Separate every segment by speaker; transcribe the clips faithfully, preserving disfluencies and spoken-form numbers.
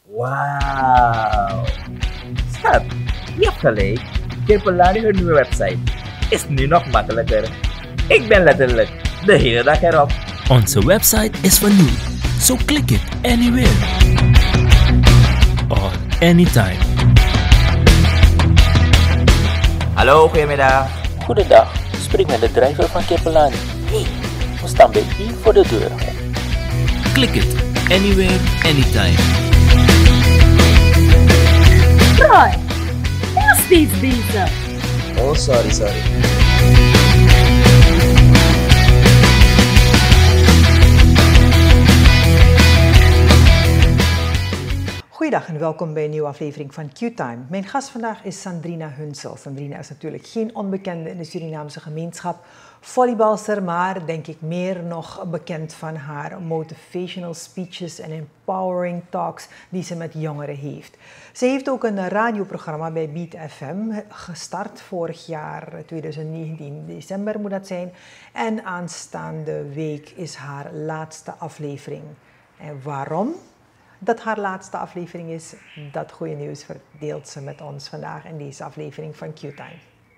Speaker 1: Wauw. Schat, je hebt gelijk. Keerpelani hun nieuwe website is nu nog makkelijker. Ik ben letterlijk de hele dag erop.
Speaker 2: Onze website is vernieuwd, so click it anywhere or anytime.
Speaker 1: Hallo, goedemiddag.
Speaker 2: Goedendag, spreek met de driver van Keerpelani. Hey, we staan bij u voor de deur. Click it anywhere, anytime.
Speaker 3: Troy, ben je steeds bezig?
Speaker 1: Oh, sorry, sorry.
Speaker 4: Goeiedag en welkom bij een nieuwe aflevering van Q-Time. Mijn gast vandaag is Sandrina Hunsel. Sandrina is natuurlijk geen onbekende in de Surinaamse gemeenschap. Volleybalster, maar denk ik meer nog bekend van haar motivational speeches en empowering talks die ze met jongeren heeft. Ze heeft ook een radioprogramma bij Beat F M gestart vorig jaar, twintig negentien, december moet dat zijn. En aanstaande week is haar laatste aflevering. En waarom dat haar laatste aflevering is, dat goede nieuws verdeelt ze met ons vandaag in deze aflevering van Q-Time.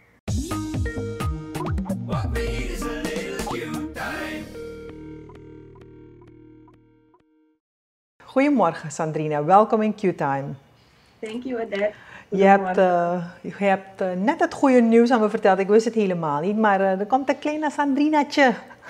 Speaker 4: Goedemorgen Sandrina, welkom in Q-Time.
Speaker 5: Thank you, Odette.
Speaker 4: Je hebt, uh, je hebt uh, net het goede nieuws aan me verteld, ik wist het helemaal niet, maar uh, er komt een kleine Sandrinatje.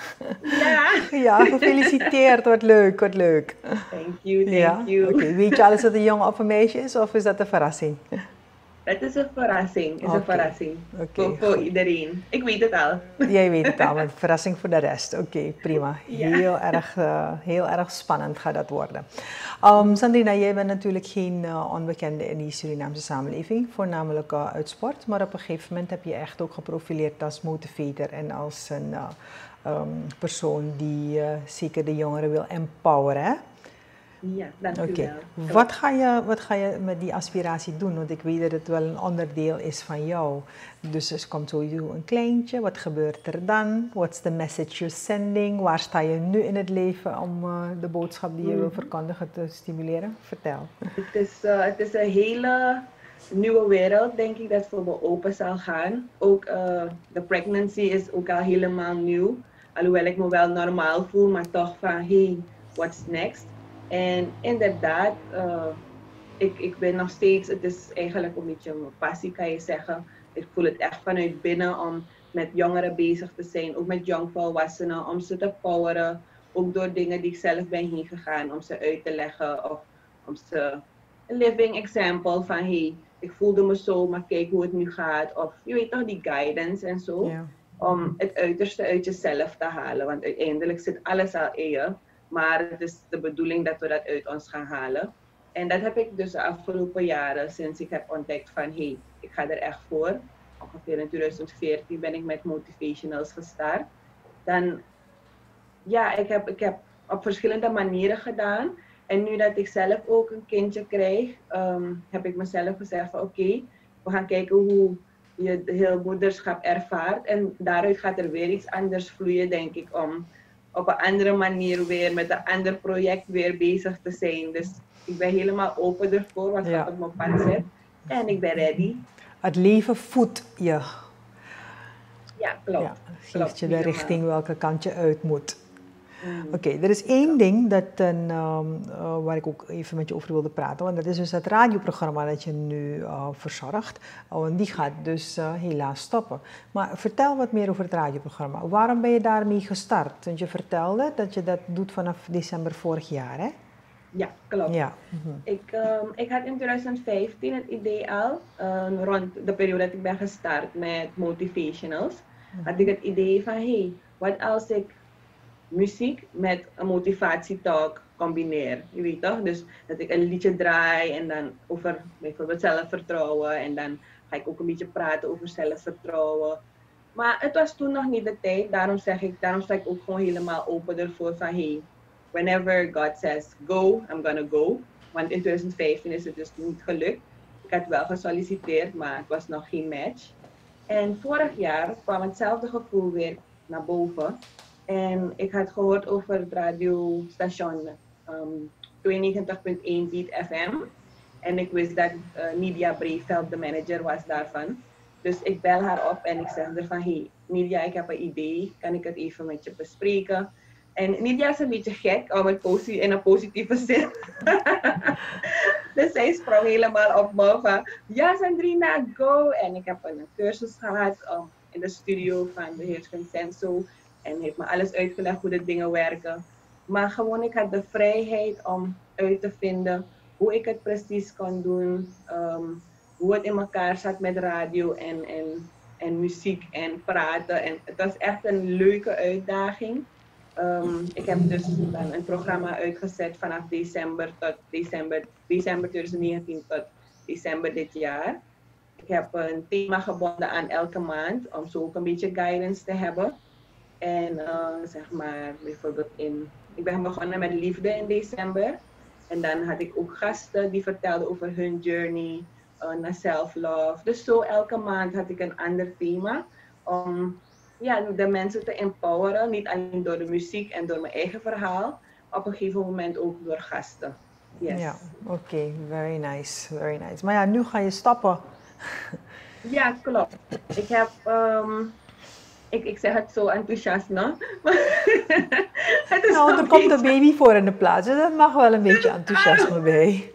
Speaker 5: Ja.
Speaker 4: Ja, gefeliciteerd, wat leuk, wat leuk.
Speaker 5: Thank you, thank
Speaker 4: ja?
Speaker 5: you.
Speaker 4: Okay. Weet je al, is het een jongen of een meisje is, of is dat een verrassing?
Speaker 5: Het is een verrassing, is
Speaker 4: okay.
Speaker 5: een verrassing.
Speaker 4: Okay,
Speaker 5: voor voor iedereen. Ik weet het al.
Speaker 4: Jij weet het al, maar een verrassing voor de rest. Oké, okay, prima.
Speaker 5: Ja.
Speaker 4: Heel, erg, uh, heel erg spannend gaat dat worden. Um, Sandrina, jij bent natuurlijk geen uh, onbekende in die Surinaamse samenleving, voornamelijk uh, uit sport. Maar op een gegeven moment heb je echt ook geprofileerd als motivator en als een uh, um, persoon die uh, zeker de jongeren wil empoweren. Hè?
Speaker 5: Ja, dank u
Speaker 4: okay.
Speaker 5: wel.
Speaker 4: Wat ga je, wat ga je met die aspiratie doen? Want ik weet dat het wel een onderdeel is van jou. Dus er komt sowieso een kleintje. Wat gebeurt er dan? What's the message you're sending? Waar sta je nu in het leven om uh, de boodschap die je wil verkondigen te stimuleren? Vertel.
Speaker 5: Het is, uh, het is een hele nieuwe wereld, denk ik, dat voor me open zal gaan. Ook uh, de pregnancy is ook al helemaal nieuw. Alhoewel ik me wel normaal voel, maar toch van, hey, what's next? En inderdaad, uh, ik, ik ben nog steeds, het is eigenlijk een beetje mijn passie kan je zeggen. Ik voel het echt vanuit binnen om met jongeren bezig te zijn, ook met jongvolwassenen, om ze te poweren. Ook door dingen die ik zelf ben heen gegaan, om ze uit te leggen of om ze een living example van hey, ik voelde me zo, maar kijk hoe het nu gaat. Of je weet toch, die guidance en zo.
Speaker 4: Ja.
Speaker 5: Om het uiterste uit jezelf te halen, want uiteindelijk zit alles al in je. Maar het is de bedoeling dat we dat uit ons gaan halen. En dat heb ik dus de afgelopen jaren, sinds ik heb ontdekt van hé, hey, ik ga er echt voor. Ongeveer in twintig veertien ben ik met motivationals gestart. Dan, ja, ik heb, ik heb op verschillende manieren gedaan. En nu dat ik zelf ook een kindje krijg, um, heb ik mezelf gezegd van oké, okay, we gaan kijken hoe je het heel moederschap ervaart. En daaruit gaat er weer iets anders vloeien, denk ik, om op een andere manier weer met een ander project weer bezig te zijn. Dus ik ben helemaal open ervoor wat ja. op mijn pad zit. En ik ben ready.
Speaker 4: Het leven voedt je.
Speaker 5: Ja, klopt.
Speaker 4: Ja, geeft
Speaker 5: klopt,
Speaker 4: je de
Speaker 5: helemaal.
Speaker 4: richting welke kant je uit moet.
Speaker 5: Mm.
Speaker 4: Oké, okay, er is één ding dat een, um, uh, waar ik ook even met je over wilde praten. Want dat is dus het radioprogramma dat je nu uh, verzorgt. Oh, en die gaat dus uh, helaas stoppen. Maar vertel wat meer over het radioprogramma. Waarom ben je daarmee gestart? Want je vertelde dat je dat doet vanaf december vorig jaar, hè?
Speaker 5: Ja, klopt.
Speaker 4: Ja. Mm-hmm.
Speaker 5: ik, um, ik had in twintig vijftien het idee al, um, rond de periode dat ik ben gestart met motivationals, mm-hmm. had ik het idee van, hé, hey, wat als ik muziek met een motivatietalk combineer, je weet toch? Dus dat ik een liedje draai en dan over bijvoorbeeld zelfvertrouwen en dan ga ik ook een beetje praten over zelfvertrouwen. Maar het was toen nog niet de tijd, daarom zeg ik, daarom sta ik ook gewoon helemaal open ervoor van hey, whenever God says go, I'm gonna go. Want in twintig vijftien is het dus niet gelukt. Ik had wel gesolliciteerd, maar het was nog geen match. En vorig jaar kwam hetzelfde gevoel weer naar boven. En ik had gehoord over het radiostation um, tweeënnegentig punt één Beat F M. En ik wist dat uh, Nidia Breveld de manager was daarvan. Dus ik bel haar op en ik zeg er van, hey Nidia, ik heb een idee, kan ik het even met je bespreken? En Nidia is een beetje gek, om het posi- in een positieve zin. Dus zij sprong helemaal op me van, ja Sandrina, go! En ik heb een cursus gehad um, in de studio van de heer Vincenzo. En heeft me alles uitgelegd hoe de dingen werken. Maar gewoon, ik had de vrijheid om uit te vinden hoe ik het precies kon doen. Um, hoe het in elkaar zat met radio en, en, en muziek en praten. En het was echt een leuke uitdaging. Um, ik heb dus dan een programma uitgezet vanaf december tot december, december twintig negentien tot december dit jaar. Ik heb een thema gebonden aan elke maand om zo ook een beetje guidance te hebben. En uh, zeg maar bijvoorbeeld in, ik ben begonnen met liefde in december. En dan had ik ook gasten die vertelden over hun journey uh, naar self-love. Dus zo elke maand had ik een ander thema om ja, de mensen te empoweren. Niet alleen door de muziek en door mijn eigen verhaal, maar op een gegeven moment ook door gasten. Yes.
Speaker 4: Ja, oké, okay. Very nice, very nice. Maar ja, nu ga je stappen.
Speaker 5: Ja, klopt. Ik heb, um, ik, ik zeg het zo enthousiast, no? Het is
Speaker 4: nou, er komt een baby voor in de plaats, dus er mag wel een beetje enthousiasme bij.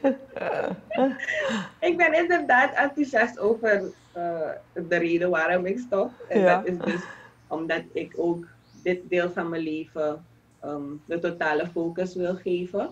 Speaker 5: Ik ben inderdaad enthousiast over uh, de reden waarom ik stop. En
Speaker 4: ja.
Speaker 5: dat is dus omdat ik ook dit deel van mijn leven um, de totale focus wil geven.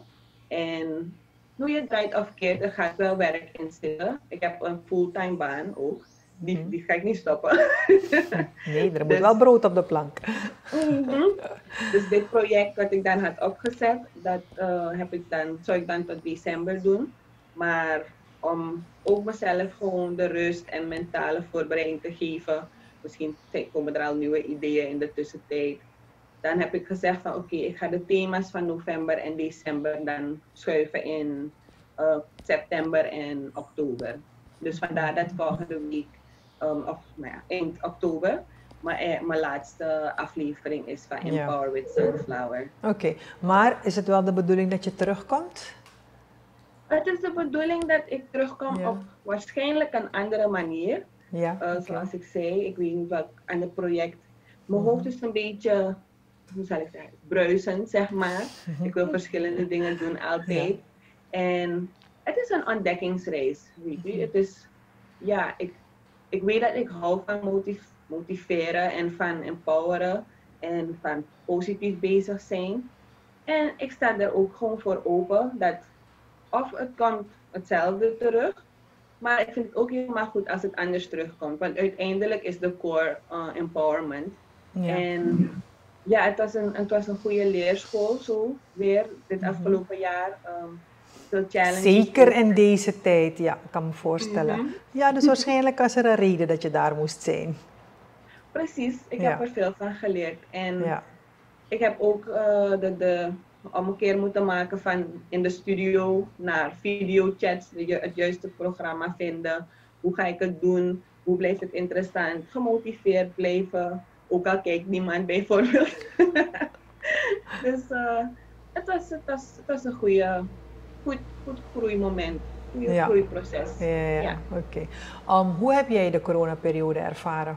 Speaker 5: En hoe je draait of keert, er gaat wel werk in zitten. Ik heb een fulltime baan ook. Die, mm-hmm. die ga ik niet stoppen.
Speaker 4: Nee, er moet dus wel brood op de plank.
Speaker 5: Mm-hmm. Dus dit project wat ik dan had opgezet, dat uh, heb ik dan, zou ik dan tot december doen. Maar om ook mezelf gewoon de rust en mentale voorbereiding te geven. Misschien komen er al nieuwe ideeën in de tussentijd. Dan heb ik gezegd van oké, okay, ik ga de thema's van november en december dan schuiven in uh, september en oktober. Dus vandaar dat volgende week, um, of nou ja, eind oktober, mijn, mijn laatste aflevering is van Empower ja. with Sunflower.
Speaker 4: Oké, okay. Maar is het wel de bedoeling dat je terugkomt?
Speaker 5: Het is de bedoeling dat ik terugkom ja. op waarschijnlijk een andere manier.
Speaker 4: Ja,
Speaker 5: uh,
Speaker 4: okay.
Speaker 5: Zoals ik zei, ik weet niet welk ander project. Mijn hoofd is een beetje, hoe zal ik zeggen, bruisend, zeg maar. Ik wil verschillende dingen doen altijd. Ja. En het is een ontdekkingsreis, weet je. Het is, ja, ik, ik weet dat ik hou van motiv motiveren en van empoweren en van positief bezig zijn. En ik sta er ook gewoon voor open dat of het komt hetzelfde terug, maar ik vind het ook helemaal goed als het anders terugkomt. Want uiteindelijk is de core uh, empowerment. Ja. En ja, het was, een, het was een goede leerschool zo weer dit afgelopen mm-hmm. jaar. Um,
Speaker 4: Zeker in deze tijd, ja, ik kan me voorstellen. Mm-hmm. Ja, dus waarschijnlijk was er een reden dat je daar moest zijn.
Speaker 5: Precies, ik ja. heb er veel van geleerd. En ja. ik heb ook uh, de, de omkeer moeten maken van in de studio naar videochats, het juiste programma vinden. Hoe ga ik het doen? Hoe blijft het interessant? Gemotiveerd blijven, ook al kijkt niemand bijvoorbeeld. Dus uh, het, was, het, was, het was een goede... Goed, goed groeimoment, goed ja. groeiproces.
Speaker 4: Ja, ja, ja. Oké. Okay. Um, hoe heb jij de coronaperiode ervaren?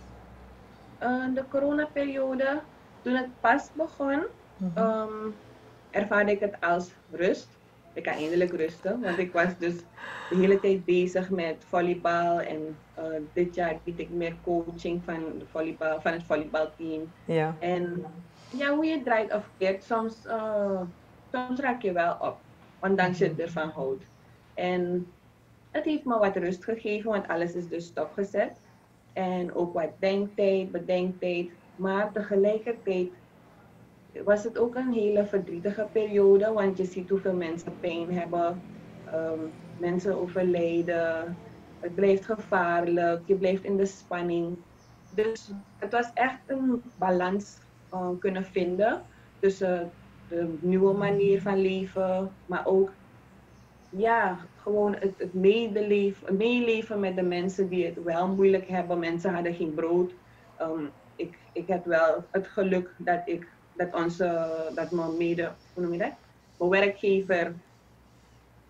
Speaker 5: Uh, de coronaperiode, toen het pas begon, mm-hmm. um, ervaarde ik het als rust. Ik kan eindelijk rusten, want ik was dus de hele tijd bezig met volleybal. En uh, dit jaar bied ik meer coaching van, de volleybal, van het volleybalteam.
Speaker 4: Ja.
Speaker 5: En ja, hoe je draait of keert, soms, uh, soms raak je wel op. Ondanks je ervan houdt. En het heeft me wat rust gegeven, want alles is dus stopgezet. En ook wat denktijd, bedenktijd. Maar tegelijkertijd was het ook een hele verdrietige periode, want je ziet hoeveel mensen pijn hebben. Um, mensen overlijden. Het blijft gevaarlijk, je blijft in de spanning. Dus het was echt een balans uh, kunnen vinden tussen de nieuwe manier van leven, maar ook ja, gewoon het, het medeleven, meeleven met de mensen die het wel moeilijk hebben. Mensen hadden geen brood. Um, ik, ik heb wel het geluk dat ik dat onze dat mijn mede, hoe noem je dat? Mijn werkgever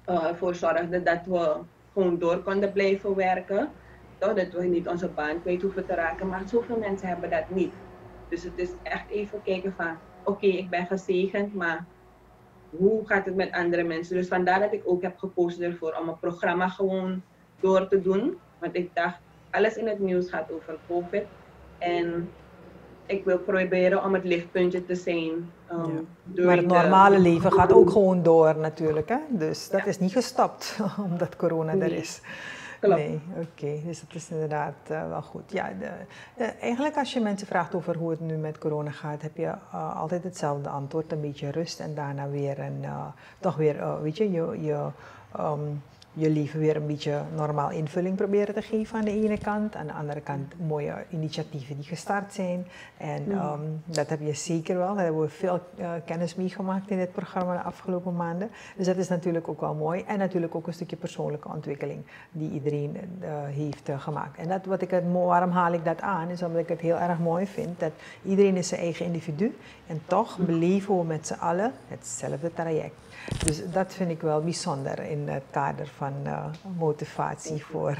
Speaker 5: uh, ervoor zorgde dat we gewoon door konden blijven werken. Toch, dat we niet onze baan kwijt hoeven te raken, maar zoveel mensen hebben dat niet. Dus het is echt even kijken van, oké, okay, ik ben gezegend, maar hoe gaat het met andere mensen? Dus vandaar dat ik ook heb gekozen ervoor om een programma gewoon door te doen. Want ik dacht, alles in het nieuws gaat over COVID. En ik wil proberen om het lichtpuntje te zijn. Um,
Speaker 4: ja. Maar het normale
Speaker 5: de...
Speaker 4: leven gaat ook gewoon door natuurlijk. Hè? Dus dat ja. is niet gestopt omdat corona
Speaker 5: nee.
Speaker 4: er is.
Speaker 5: Klopt.
Speaker 4: Nee, oké. Okay. Dus dat is inderdaad uh, wel goed. Ja, de, de, eigenlijk als je mensen vraagt over hoe het nu met corona gaat, heb je uh, altijd hetzelfde antwoord. Een beetje rust en daarna weer een, uh, toch weer, uh, weet je, je, je um, je leven weer een beetje normaal invulling proberen te geven aan de ene kant. Aan de andere kant mooie initiatieven die gestart zijn. En um, dat heb je zeker wel. Daar hebben we veel uh, kennis meegemaakt in dit programma de afgelopen maanden. Dus dat is natuurlijk ook wel mooi. En natuurlijk ook een stukje persoonlijke ontwikkeling die iedereen uh, heeft uh, gemaakt. En dat, wat ik het, waarom haal ik dat aan? Is omdat ik het heel erg mooi vind dat iedereen is zijn eigen individu. En toch beleven we met z'n allen hetzelfde traject. Dus dat vind ik wel bijzonder in het kader van uh, motivatie voor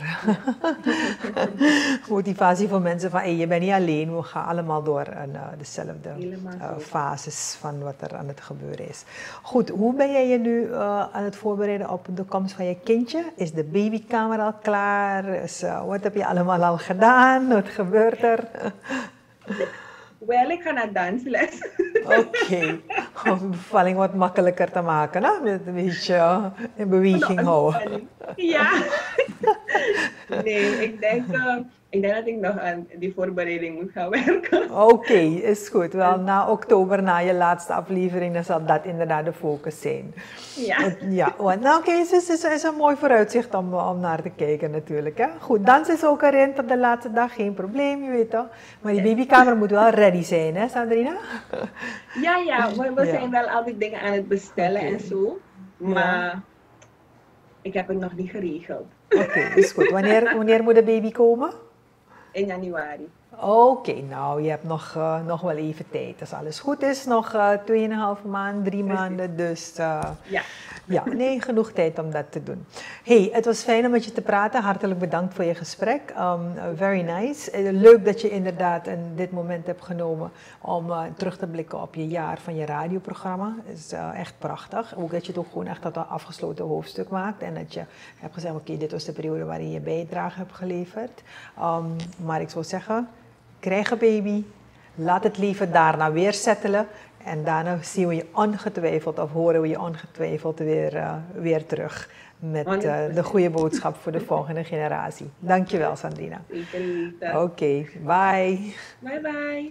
Speaker 4: motivatie voor mensen van hey, je bent niet alleen, we gaan allemaal door uh, dezelfde uh, fases van wat er aan het gebeuren is. Goed, hoe ben jij je nu uh, aan het voorbereiden op de komst van je kindje? Is de babykamer al klaar? Is, uh, wat heb je allemaal al gedaan? Wat gebeurt er?
Speaker 5: Wel, ik ga naar dansles.
Speaker 4: Oké, okay. Om de bevalling wat makkelijker te maken, hè? Met een beetje uh, in beweging no, houden.
Speaker 5: Ja. Nee, ik denk, uh, ik denk dat ik nog aan die voorbereiding moet gaan werken.
Speaker 4: Oké, okay, is goed. Wel, na oktober, na je laatste aflevering, dan zal dat inderdaad de focus zijn.
Speaker 5: Ja.
Speaker 4: Ja, nou oké, okay, het is, is, is een mooi vooruitzicht om, om naar te kijken natuurlijk. Hè? Goed, dans is ook erin tot de laatste dag, geen probleem, je weet toch. Maar die babykamer moet wel ready zijn, hè Sandrina?
Speaker 5: Ja, ja, we, we ja. zijn wel altijd dingen aan het bestellen okay. en zo. Maar ja. ik heb het nog niet geregeld.
Speaker 4: Oké, okay, is goed. Wanneer, wanneer moet de baby komen?
Speaker 5: In januari.
Speaker 4: Oké, okay, nou je hebt nog, uh, nog wel even tijd. Als alles goed is, nog uh, tweeënhalve maand, drie maanden. Dus uh,
Speaker 5: ja.
Speaker 4: ja, nee, genoeg tijd om dat te doen. Hey, het was fijn om met je te praten. Hartelijk bedankt voor je gesprek. Um, very nice. Uh, leuk dat je inderdaad in dit moment hebt genomen om uh, terug te blikken op je jaar van je radioprogramma. Het is uh, echt prachtig. Ook dat je het ook gewoon echt tot een afgesloten hoofdstuk maakt. En dat je hebt gezegd, oké, okay, dit was de periode waarin je bijdrage hebt geleverd. Um, maar ik zou zeggen, krijg een baby, laat het leven daarna weer settelen. En daarna zien we je ongetwijfeld of horen we je ongetwijfeld weer, uh, weer terug met uh, de goede boodschap voor de volgende generatie. Dankjewel, Sandrina. Oké, okay, bye.
Speaker 5: Bye bye.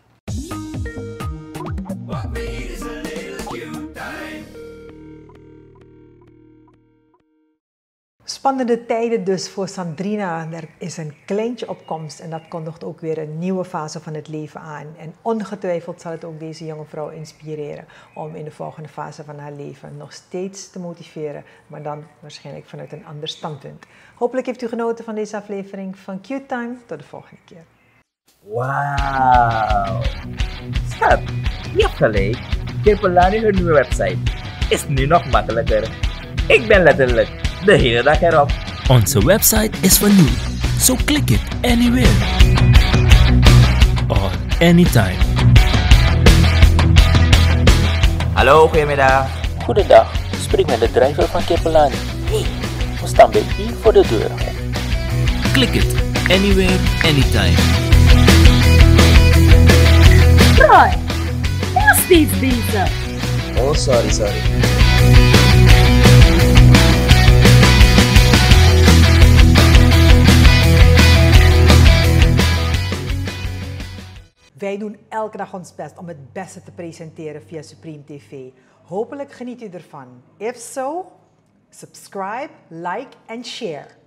Speaker 4: Spannende tijden dus voor Sandrina. Er is een kleintje op komst en dat kondigt ook weer een nieuwe fase van het leven aan. En ongetwijfeld zal het ook deze jonge vrouw inspireren om in de volgende fase van haar leven nog steeds te motiveren, maar dan waarschijnlijk vanuit een ander standpunt. Hopelijk heeft u genoten van deze aflevering van Q-Time. Tot de volgende keer.
Speaker 1: Wauw. Schat, je hebt gelijk. Kirpelani, hun nieuwe website, is nu nog makkelijker. Ik ben letterlijk de hele dag erop.
Speaker 2: Onze website is vernieuwd, so click it anywhere or anytime.
Speaker 1: Hallo, goedemiddag.
Speaker 2: Goedendag, spreek met de driver van Kirpelani. Hey, we staan bij u voor de deur. Click it anywhere, anytime.
Speaker 3: Roy, nog steeds bezig.
Speaker 1: Oh, sorry, sorry.
Speaker 4: Wij doen elke dag ons best om het beste te presenteren via Supreme T V. Hopelijk geniet u ervan. If so, subscribe, like en share.